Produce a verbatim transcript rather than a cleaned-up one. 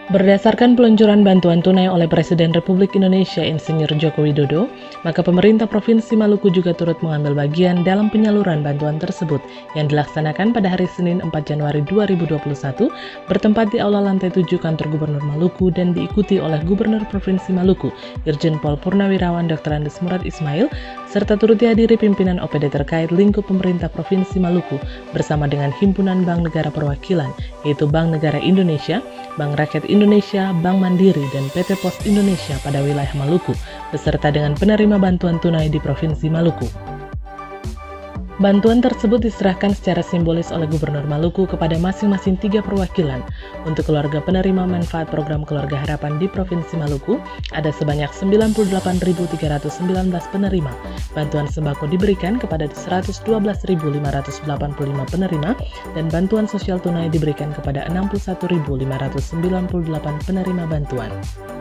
Berdasarkan peluncuran bantuan tunai oleh Presiden Republik Indonesia Insinyur Joko Widodo, maka pemerintah Provinsi Maluku juga turut mengambil bagian dalam penyaluran bantuan tersebut yang dilaksanakan pada hari Senin empat Januari dua ribu dua puluh satu bertempat di Aula Lantai tujuh Kantor Gubernur Maluku dan diikuti oleh Gubernur Provinsi Maluku, Irjen Pol Purnawirawan Doktor Andes Murad Ismail, serta turut dihadiri pimpinan O P D terkait lingkup pemerintah Provinsi Maluku bersama dengan Himpunan Bank Negara Perwakilan, yaitu Bank Negara Indonesia, Bank Rakyat Indonesia, Bank Mandiri, dan P T Pos Indonesia pada wilayah Maluku, beserta dengan penerima bantuan tunai di Provinsi Maluku. Bantuan tersebut diserahkan secara simbolis oleh Gubernur Maluku kepada masing-masing tiga perwakilan. Untuk keluarga penerima manfaat program Keluarga Harapan di Provinsi Maluku, ada sebanyak sembilan puluh delapan ribu tiga ratus sembilan belas penerima. Bantuan sembako diberikan kepada seratus dua belas ribu lima ratus delapan puluh lima penerima, dan bantuan sosial tunai diberikan kepada enam puluh satu ribu lima ratus sembilan puluh delapan penerima bantuan.